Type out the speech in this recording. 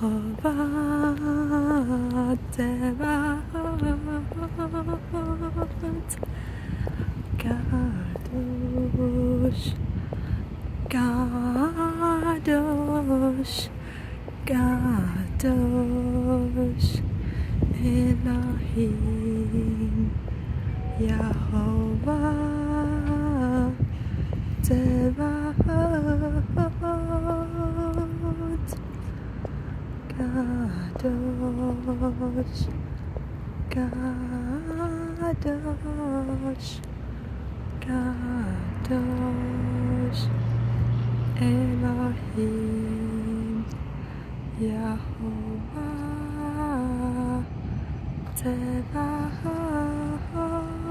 Yehovah Tzevaot, Kadosh, Kadosh, Kadosh, Elohim, Yehovah Tzevaot, Kadosh, Kadosh, Kadosh, Elohim, Yehovah Tzevaot.